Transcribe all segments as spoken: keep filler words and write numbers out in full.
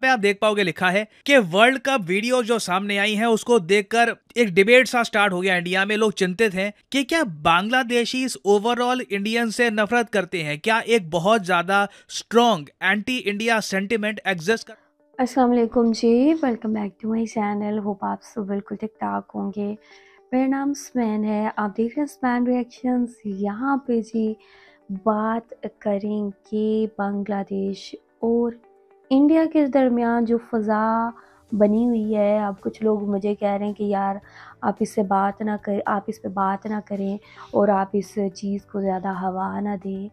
पे आप देख पाओगे लिखा है कि वर्ल्ड कप वीडियो जो सामने आई है उसको देखकर एक डिबेट सा स्टार्ट हो गया इंडिया में। लोग चिंतित हैं कि क्या बांग्लादेशी ओवरऑल इंडियन से नफरत करते हैं, क्या एक बहुत ज्यादा strong anti India sentiment exist कर। अस्सलाम वालेकुम जी, welcome back to my channel. Hope आप सब बिल्कुल ठीक ठाक होंगे। मेरा नाम स्मैन है, आप देख रहे हैं स्मैन रिएक्शंस। यहाँ पे जी बात करेंगे बांग्लादेश और इंडिया के दरमियान जो फ़ज़ा बनी हुई है। अब कुछ लोग मुझे कह रहे हैं कि यार आप इससे बात ना करें, आप इस पे बात ना करें और आप इस चीज़ को ज़्यादा हवा ना दें।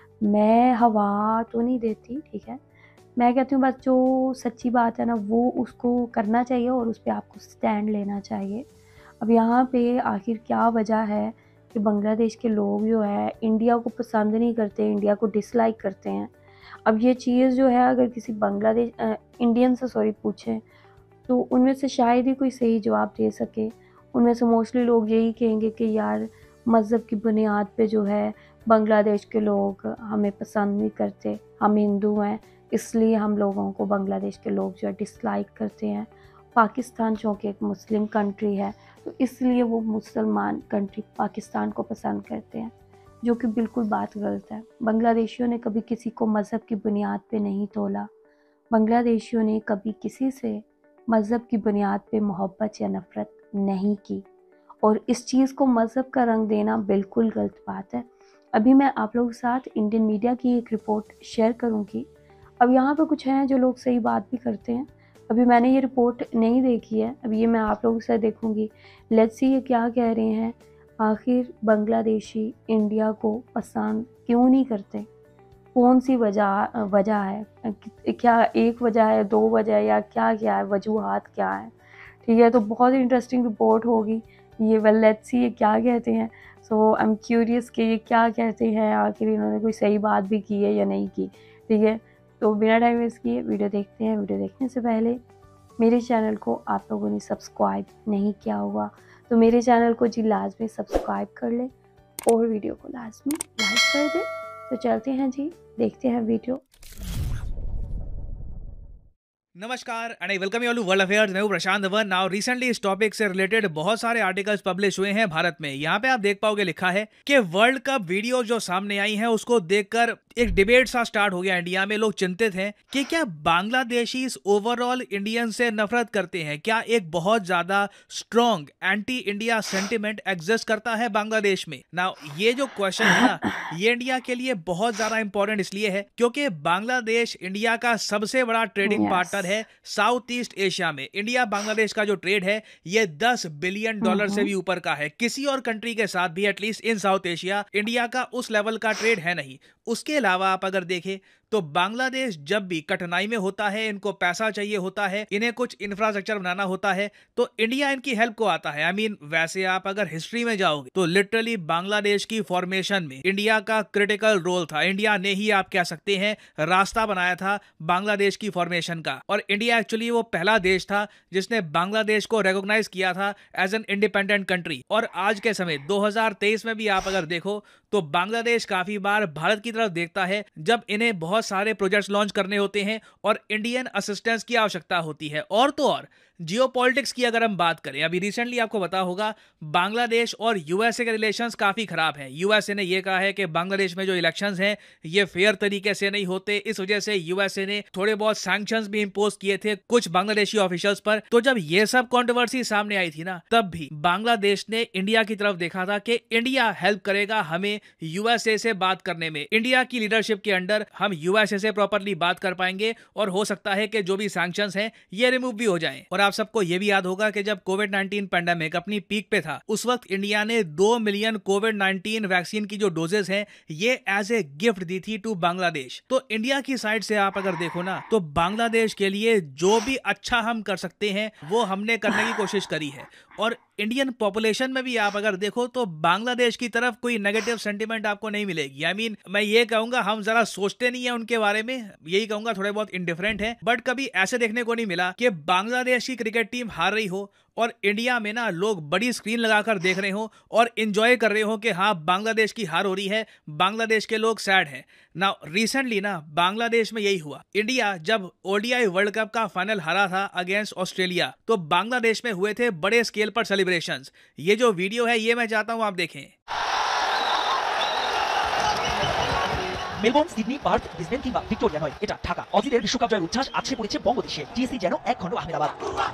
मैं हवा तो नहीं देती, ठीक है। मैं कहती हूँ बस जो सच्ची बात है ना वो उसको करना चाहिए और उस पे आपको स्टैंड लेना चाहिए। अब यहाँ पे आखिर क्या वजह है कि बांग्लादेश के लोग जो है इंडिया को पसंद नहीं करते, इंडिया को डिसलाइक करते हैं। अब ये चीज़ जो है अगर किसी बांग्लादेश इंडियन से सॉरी पूछें तो उनमें से शायद ही कोई सही जवाब दे सके। उनमें से मोस्टली लोग यही कहेंगे कि यार मज़हब की बुनियाद पे जो है बांग्लादेश के लोग हमें पसंद नहीं करते, हम हिंदू हैं इसलिए हम लोगों को बांग्लादेश के लोग जो है डिसलाइक करते हैं। पाकिस्तान चूँकि एक मुस्लिम कंट्री है तो इसलिए वो मुसलमान कंट्री पाकिस्तान को पसंद करते हैं, जो कि बिल्कुल बात गलत है। बांग्लादेशियों ने कभी किसी को मज़हब की बुनियाद पे नहीं तोला। बांग्लादेशियों ने कभी किसी से मज़हब की बुनियाद पे मोहब्बत या नफ़रत नहीं की और इस चीज़ को मज़हब का रंग देना बिल्कुल गलत बात है। अभी मैं आप लोगों के साथ इंडियन मीडिया की एक रिपोर्ट शेयर करूँगी। अब यहाँ पे कुछ हैं जो लोग सही बात भी करते हैं। अभी मैंने ये रिपोर्ट नहीं देखी है, अभी ये मैं आप लोगों से देखूँगी। लेट्स सी ये क्या कह रहे हैं। आखिर बांग्लादेशी इंडिया को पसंद क्यों नहीं करते, कौन सी वजह वजह है, क्या एक वजह है, दो वजह है या क्या क्या है, वजूहात क्या है। ठीक है, तो बहुत इंटरेस्टिंग रिपोर्ट होगी ये। वेल लेट्स सी ये क्या कहते हैं। सो आई एम क्यूरियस कि ये क्या कहते हैं, आखिर इन्होंने कोई सही बात भी की है या नहीं की। ठीक है, तो बिना टाइम वेस्ट किए वीडियो देखते हैं। वीडियो देखने से पहले मेरे चैनल को आप लोगों ने सब्सक्राइब नहीं किया होगा तो मेरे चैनल को जी लाजमी सब्सक्राइब कर ले और वीडियो को लाजमी लाइक कर दे। तो चलते हैं जी, देखते हैं वीडियो। नमस्कार and I welcome you all to world affairs. मैं हूं प्रशांत वन। नाउ रिसेंटली इस टॉपिक से रिलेटेड बहुत सारे आर्टिकल्स पब्लिश हुए हैं भारत में। यहाँ पे आप देख पाओगे लिखा है कि वर्ल्ड कप वीडियो जो सामने आई है उसको देखकर एक डिबेट सा स्टार्ट हो गया इंडिया में। लोग चिंतित हैं कि क्या बांग्लादेशी ओवरऑल इंडियन से नफरत करते हैं, क्या एक बहुत ज्यादा strong anti India sentiment exist करता है बांग्लादेश में। नाउ ये जो क्वेश्चन है ना ये इंडिया के लिए बहुत ज्यादा इंपॉर्टेंट इसलिए है क्योंकि बांग्लादेश इंडिया का सबसे बड़ा ट्रेडिंग पार्टनर yes. है साउथ ईस्ट एशिया में। इंडिया बांग्लादेश का जो ट्रेड है ये दस बिलियन डॉलर से भी ऊपर का है। किसी और कंट्री के साथ भी at least in South Asia India का उस लेवल का ट्रेड है नहीं। उसके अलावा आप अगर देखें तो बांग्लादेश जब भी कठिनाई में होता है, इनको पैसा चाहिए होता है, इन्हें कुछ इंफ्रास्ट्रक्चर बनाना होता है तो इंडिया इनकी हेल्प को आता है। आई I मीन mean, वैसे आप अगर हिस्ट्री में जाओगे तो लिटरली बांग्लादेश की फॉर्मेशन में इंडिया का क्रिटिकल रोल था। इंडिया ने ही आप कह सकते हैं रास्ता बनाया था बांग्लादेश की फॉर्मेशन का। और इंडिया एक्चुअली वो पहला देश था जिसने बांग्लादेश को रिकॉग्नाइज किया था एज एन इंडिपेंडेंट कंट्री। और आज के समय दो हज़ार तेईस में भी आप अगर देखो तो बांग्लादेश काफी बार भारत की तरफ देखता है जब इन्हें बहुत सारे प्रोजेक्ट्स लॉन्च करने होते हैं और इंडियन असिस्टेंस की आवश्यकता होती है। और तो और जियोपॉलिटिक्स की अगर हम बात करें, अभी रिसेंटली आपको पता होगा बांग्लादेश और यूएसए के रिलेशंस काफी खराब हैं। यूएसए ने यह कहा है कि बांग्लादेश में जो इलेक्शंस हैं ये फेयर तरीके से नहीं होते, इस वजह से यूएसए ने थोड़े बहुत सैंक्शंस भी इंपोज किए थे कुछ बांग्लादेशी ऑफिशियल्स पर। तो जब ये सब कंट्रोवर्सी सामने आई थी ना तब भी बांग्लादेश ने इंडिया की तरफ देखा था कि इंडिया हेल्प करेगा हमें यूएसए से बात करने में। इंडिया की लीडरशिप के अंडर हम यूएसए से प्रॉपर्ली बात कर पाएंगे और हो सकता है कि जो भी सैंक्शंस हैं ये रिमूव भी हो जाएं। और आप सबको यह भी याद होगा कि जब कोविड नाइनटीन पेंडेमिक अपनी पीक पे था उस वक्त इंडिया ने दो मिलियन कोविड नाइनटीन वैक्सीन की जो डोजेस हैं ये एज ए गिफ्ट दी थी टू बांग्लादेश। तो इंडिया की साइड से आप अगर देखो ना तो बांग्लादेश के लिए जो भी अच्छा हम कर सकते हैं वो हमने करने की कोशिश करी है। और इंडियन पॉपुलेशन में भी आप अगर देखो तो बांग्लादेश की तरफ कोई नेगेटिव सेंटीमेंट आपको नहीं मिलेगी। आई I मीन mean, मैं ये कहूंगा हम जरा सोचते नहीं है उनके बारे में, यही कहूंगा थोड़े बहुत इंडिफरेंट है। बट कभी ऐसे देखने को नहीं मिला कि बांग्लादेश की क्रिकेट टीम हार रही हो और इंडिया में ना लोग बड़ी स्क्रीन लगाकर देख रहे हो और एंजॉय कर रहे हो कि हाँ बांग्लादेश की हार हो रही है, बांग्लादेश के लोग सैड हैं। ना रिसेंटली ना बांग्लादेश में यही हुआ। इंडिया जब ओडीआई वर्ल्ड कप का फाइनल हारा था अगेंस्ट ऑस्ट्रेलिया, तो बांग्लादेश में हुए थे बड़े स्केल पर सेलिब्रेशंस। ये जो वीडियो है ये मैं चाहता हूं आप देखें। মেলবোর্ন, সিডনি, পার্থ, ব্রিসবেন কিংবা ভিক্টোরিয়া নয়, এটা ঢাকা। অজিদের বিশ্বকাপ জয়ের উচ্ছ্বাস আছড়ে পড়েছে বঙ্গদেশে। টিএসসি যেন এক খণ্ড আহমেদাবাদ।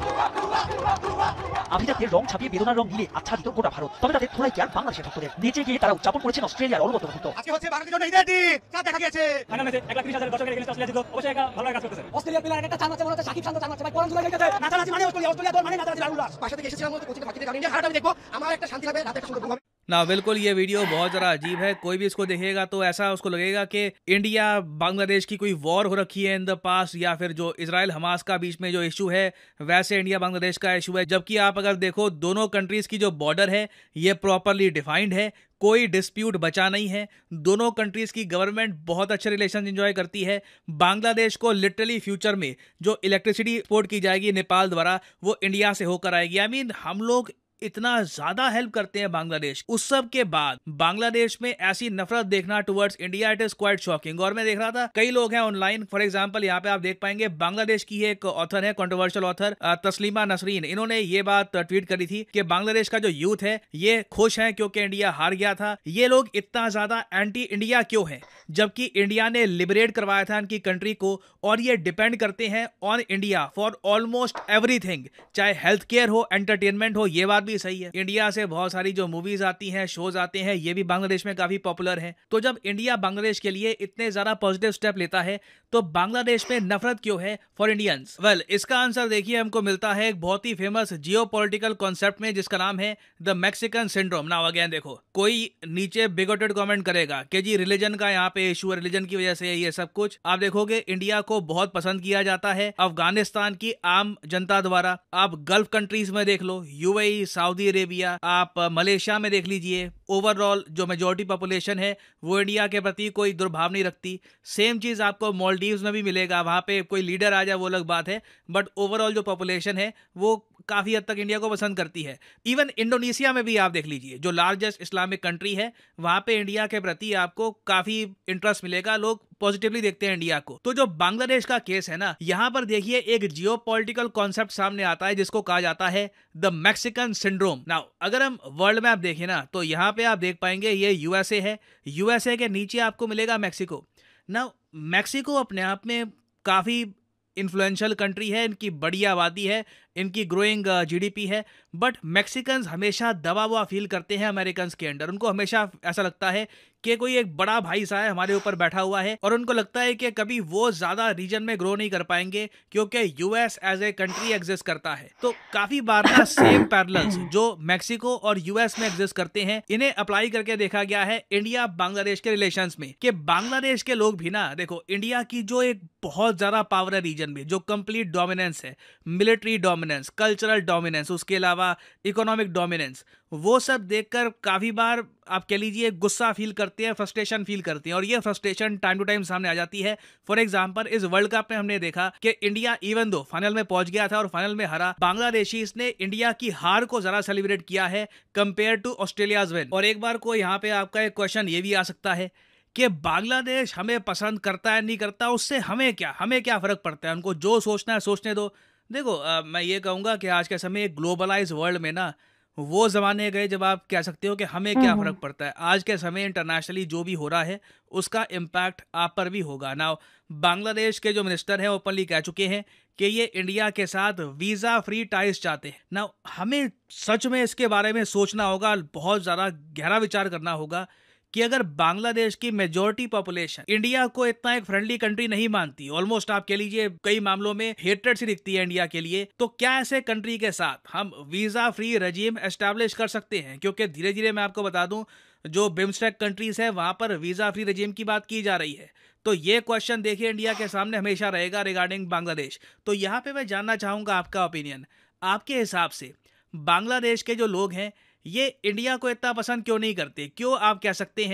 আভিজাত্যের রং ছাপিয়ে বেদনার রং মিলে আচ্ছাদিত গোটা ভারত। তবে তাদের থোড়াই কেয়ার বাংলাদেশের ভক্তদের। নেচে গিয়ে তারা উদযাপন করেছেন অস্ট্রেলিয়ার অলবত মুহূর্ত। আজকে হচ্ছে বাংলাদেশের জন্য ঈদের দিন। কাজ দেখা গিয়েছে ফাইনাল ম্যাচে এক লাখ ত্রিশ হাজার দর্শকের এগেইনস্ট অস্ট্রেলিয়া জিতলো। অবশ্যই একটা ভালো কাজ করতেছে। অস্ট্রেলিয়া প্লেয়ার একটা চার ম্যাচে মনে হচ্ছে সাকিব শান্ত চার ম্যাচে ভাই কোরআন জুলাই গেছে। নাচানাচি মানে অস্ট্রেলিয়া, অস্ট্রেলিয়া দল মানে নাচানাচি আর উল্লাস। বাসা থেকে এসেছিলাম বলতে কোচিং বাকি থেকে ইন্ডিয়া হারাটা আমি দেখবো, আমার একটা শান্তি লাগবে, রাতে একটা সুন্দর ঘুম হবে। ना बिल्कुल ये वीडियो बहुत ज़रा अजीब है। कोई भी इसको देखेगा तो ऐसा उसको लगेगा कि इंडिया बांग्लादेश की कोई वॉर हो रखी है इन द पास्ट, या फिर जो इजराइल हमास का बीच में जो इशू है वैसे इंडिया बांग्लादेश का इशू है। जबकि आप अगर देखो दोनों कंट्रीज़ की जो बॉर्डर है ये प्रॉपरली डिफाइंड है, कोई डिस्प्यूट बचा नहीं है। दोनों कंट्रीज़ की गवर्नमेंट बहुत अच्छे रिलेशन एंजॉय करती है। बांग्लादेश को लिटरली फ्यूचर में जो इलेक्ट्रिसिटी एक्सपोर्ट की जाएगी नेपाल द्वारा वो इंडिया से होकर आएगी। आई मीन हम लोग इतना ज्यादा हेल्प करते हैं बांग्लादेश, उस सब के बाद बांग्लादेश में ऐसी नफरत देखना towards India, it is quite shocking. और मैं देख रहा था कई लोग हैं ऑनलाइन, फॉर एग्जांपल यहाँ पे आप देख पाएंगे बांग्लादेश की एक ऑथर है, कंट्रोवर्शियल ऑथर तस्लीमा नसरीन, इन्होंने ये बात ट्वीट करी थी कि बांग्लादेश का जो यूथ है ये खुश है क्योंकि इंडिया हार गया था। ये लोग इतना ज्यादा एंटी इंडिया क्यों है, जबकि इंडिया ने लिबरेट करवाया था इनकी कंट्री को, और ये डिपेंड करते हैं on India for almost everything, चाहे हेल्थ केयर हो, एंटरटेनमेंट हो। ये बात भी सही है। इंडिया से बहुत सारी जो मूवीज आती हैं, शोज आते हैं, ये भी बांग्लादेश में काफी पॉपुलर है। तो जब इंडिया बांग्लादेश के लिए इतने ज्यादा पॉजिटिव स्टेप लेता है तो बांग्लादेश में नफरत क्यों है फॉर इंडियंस? वेल इसका आंसर देखिए हमको मिलता है एक बहुत ही फेमस जियोपॉलिटिकल कॉन्सेप्ट में जिसका नाम है the Mexican syndrome. Now again देखो, कोई नीचे बिगोटेड कमेंट करेगा कि जी रिलीजन का यहाँ पे इशू है, रिलीजन की वजह से ये सब कुछ। आप देखोगे इंडिया को बहुत पसंद किया जाता है अफगानिस्तान की आम जनता द्वारा। आप गल्फ कंट्रीज में देख लो, यूएई, सऊदी अरेबिया, आप मलेशिया में देख लीजिए, ओवरऑल जो मेजोरिटी पॉपुलेशन है वो इंडिया के प्रति कोई दुर्भाव नहीं रखती। सेम चीज आपको मालदीव्स में भी मिलेगा, वहां पे कोई लीडर आ जाए वो अलग बात है, बट ओवरऑल जो पॉपुलेशन है वो काफी हद तक इंडिया को पसंद करती है। इवन इंडोनेशिया में भी आप देख लीजिए, जो लार्जेस्ट इस्लामिक कंट्री है, वहां पे इंडिया के प्रति आपको काफी इंटरेस्ट मिलेगा, लोग पॉजिटिवली देखते हैं इंडिया को। तो जो बांग्लादेश का केस है ना, यहाँ पर देखिए एक जियोपॉलिटिकल कॉन्सेप्ट सामने आता है जिसको कहा जाता है द मैक्सिकन सिंड्रोम। नाउ अगर हम वर्ल्ड मैप देखें ना तो यहाँ पे आप देख पाएंगे ये यूएसए है, यूएसए के नीचे आपको मिलेगा मैक्सिको। नाउ मैक्सिको अपने आप में काफी इन्फ्लुएंशियल कंट्री है, इनकी बड़ी आबादी है, इनकी ग्रोइंग जीडीपी है, बट मैक्सिकन्स हमेशा दबा हुआ फील करते हैं अमेरिकन्स के अंडर। उनको हमेशा ऐसा लगता है कि कोई एक बड़ा भाई सा है हमारे ऊपर बैठा हुआ है, और उनको लगता है कि कभी वो ज्यादा रीजन में ग्रो नहीं कर पाएंगे क्योंकि US as a country exist करता है। तो काफी बार ना सेम पैरेलल्स जो मैक्सिको और यूएस में एग्जिस्ट करते हैं, इन्हें अप्लाई करके देखा गया है इंडिया बांग्लादेश के रिलेशंस में, कि बांग्लादेश के लोग भी ना देखो इंडिया की जो एक बहुत ज्यादा पावर है रीजन में, जो कंप्लीट डोमिनेंस है, मिलिट्री डोमिनेंस, कल्चरल डोमिनेंस, उसके अलावा इकोनॉमिक डोमिनेंस, वो सब देखकर काफी बार आप कह लीजिए गुस्सा फील करते हैं, फ्रस्ट्रेशन फील करते हैं, और ये फ्रस्ट्रेशन टाइम टू टाइम सामने आ जाती है। फॉर एग्जांपल इस वर्ल्ड कप में हमने देखा कि इंडिया इवन दो फाइनल में पहुंच गया था और फाइनल में हरा, बांग्लादेशीज ने इंडिया की हार को जरा सेलिब्रेट किया है कंपेयर टू ऑस्ट्रेलियाज विन। और एक बार को यहाँ पे आपका एक क्वेश्चन ये भी आ सकता है कि बांग्लादेश हमें पसंद करता है नहीं करता, उससे हमें क्या हमें क्या फर्क पड़ता है, उनको जो सोचना है सोचने दो। देखो आ, मैं ये कहूँगा कि आज के समय ग्लोबलाइज वर्ल्ड में ना वो ज़माने गए जब आप कह सकते हो कि हमें क्या फ़र्क पड़ता है। आज के समय इंटरनेशनली जो भी हो रहा है उसका इम्पैक्ट आप पर भी होगा। नाउ बांग्लादेश के जो मिनिस्टर हैं ओपनली कह चुके हैं कि ये इंडिया के साथ वीज़ा फ्री टाइज चाहते हैं। नाउ हमें सच में इसके बारे में सोचना होगा, बहुत ज़्यादा गहरा विचार करना होगा कि अगर बांग्लादेश की मेजॉरिटी पॉपुलेशन इंडिया को इतना एक फ्रेंडली कंट्री नहीं मानती, ऑलमोस्ट आप कह लीजिए कई मामलों में हेट्रेड सी दिखती है इंडिया के लिए, तो क्या ऐसे कंट्री के साथ हम वीजा फ्री रजीम एस्टैब्लिश कर सकते हैं? क्योंकि धीरे धीरे मैं आपको बता दूं जो बिम्स्टेक कंट्रीज है वहां पर वीजा फ्री रजीम की बात की जा रही है। तो ये क्वेश्चन देखिए इंडिया के सामने हमेशा रहेगा रिगार्डिंग बांग्लादेश। तो यहाँ पे मैं जानना चाहूंगा आपका ओपिनियन, आपके हिसाब से बांग्लादेश के जो लोग हैं ये इंडिया को इतना पसंद क्यों नहीं करते? क्यों आप कह सकते हैं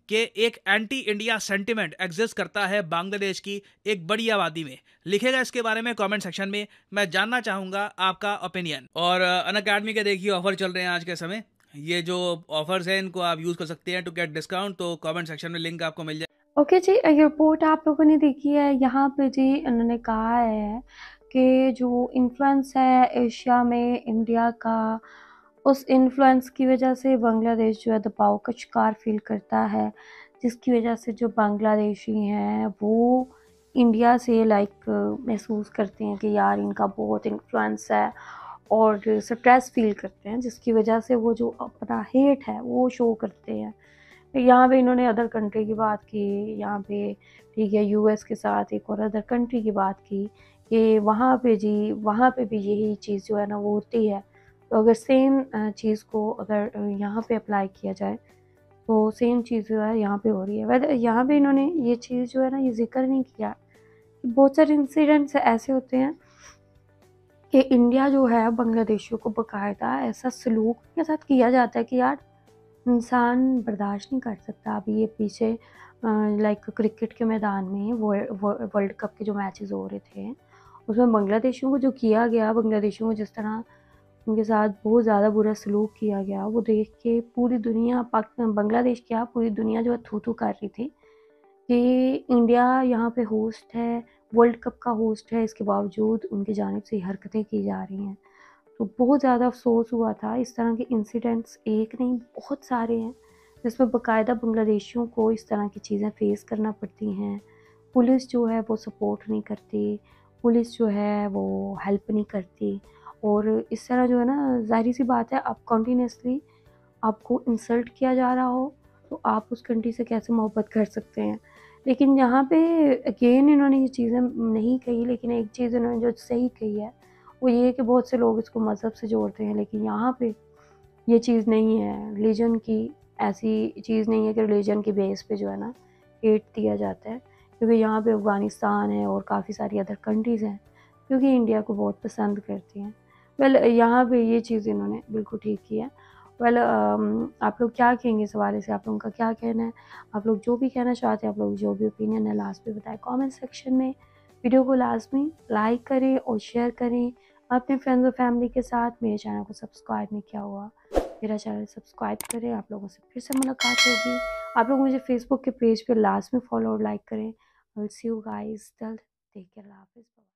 कि एक एंटी इंडिया सेंटिमेंट एग्जिस्ट करता है बांग्लादेश की एक बड़ी आबादी में? लिखेगा इसके बारे में कमेंट सेक्शन में, मैं जानना चाहूंगा आपका ओपिनियन। और अनअकैडमी के देखिए ऑफर चल रहे हैं आज के समय, ये जो ऑफर्स हैं इनको आप यूज कर सकते हैं टू गेट डिस्काउंट, तो कमेंट सेक्शन में लिंक आपको मिल जाए। ओके जी, ये रिपोर्ट आप लोगों ने देखी है। यहाँ पे जी उन्होंने कहा है कि जो इन्फ्लुएंस है एशिया में इंडिया का, उस इन्फ्लुएंस की वजह से बांग्लादेश जो है दबाव का शिकार फील करता है, जिसकी वजह से जो बांग्लादेशी हैं वो इंडिया से लाइक महसूस करते हैं कि यार इनका बहुत इन्फ्लुएंस है और स्ट्रेस फील करते हैं, जिसकी वजह से वो जो अपना हेट है वो शो करते हैं। यहाँ पे इन्होंने अदर कंट्री की बात की, यहाँ पे ठीक है यूएस के साथ एक और अदर कंट्री की बात की कि वहाँ पे जी वहाँ पे भी यही चीज़ जो है ना वो होती है। तो अगर सेम चीज़ को अगर यहाँ पे अप्लाई किया जाए तो सेम चीज़ जो है यहाँ पे हो रही है। वैसे यहाँ पे इन्होंने ये चीज़ जो है ना ये जिक्र नहीं किया। बहुत सारे इंसिडेंट्स ऐसे होते हैं कि इंडिया जो है बांग्लादेशियों को बाकायदा ऐसा सलूक के साथ किया जाता है कि यार इंसान बर्दाश्त नहीं कर सकता। अभी ये पीछे लाइक क्रिकेट के मैदान में वर्ल्ड कप के जो मैचेस हो रहे थे उसमें बांग्लादेशियों को जो किया गया, बांग्लादेशियों को जिस तरह उनके साथ बहुत ज़्यादा बुरा सलूक किया गया, वो देख के पूरी दुनिया पाकिस्तान बांग्लादेश क्या पूरी दुनिया जो है थू थू कर रही थी कि इंडिया यहाँ पे होस्ट है, वर्ल्ड कप का होस्ट है, इसके बावजूद उनकी जानिब से हरकतें की जा रही हैं। तो बहुत ज़्यादा अफसोस हुआ था। इस तरह के इंसिडेंट्स एक नहीं बहुत सारे हैं जिसमें बाकायदा बांग्लादेशियों को इस तरह की चीज़ें फेस करना पड़ती हैं। पुलिस जो है वो सपोर्ट नहीं करती, पुलिस जो है वो हेल्प नहीं करती, और इस तरह जो है ना ज़ाहिर सी बात है आप कंटिन्यूसली आपको इंसल्ट किया जा रहा हो तो आप उस कंट्री से कैसे मोहब्बत कर सकते हैं। लेकिन यहाँ पे अगेन इन्होंने ये चीज़ें नहीं कही, लेकिन एक चीज़ इन्होंने जो सही कही है वो ये है कि बहुत से लोग इसको मज़हब से जोड़ते हैं, लेकिन यहाँ पे ये चीज़ नहीं है। रिलीजन की ऐसी चीज़ नहीं है कि रिलीजन की बेस पे जो है ना हेट दिया जाता है, क्योंकि यहाँ पे अफ़गानिस्तान है और काफ़ी सारी अदर कंट्रीज़ हैं क्योंकि इंडिया को बहुत पसंद करती हैं। वेल यहाँ पे ये चीज़ इन्होंने बिल्कुल ठीक की है। वेल आप लोग क्या कहेंगे इस हवाले से? आप लोगों का क्या कहना है? आप लोग जो भी कहना चाहते हैं, आप लोग जो भी ओपिनियन है लास्ट में बताएं कमेंट सेक्शन में। वीडियो को लाजमी लाइक करें और शेयर करें अपने फ्रेंड्स और फैमिली के साथ। मेरे चैनल को सब्सक्राइब नहीं किया हुआ, मेरा चैनल सब्सक्राइब करें। आप लोगों से फिर से मुलाकात होगी। आप लोग मुझे फेसबुक के पेज पे लाजमी फॉलो और लाइक करें। I will see you guys, till take care, अल्लाह हाफिज़।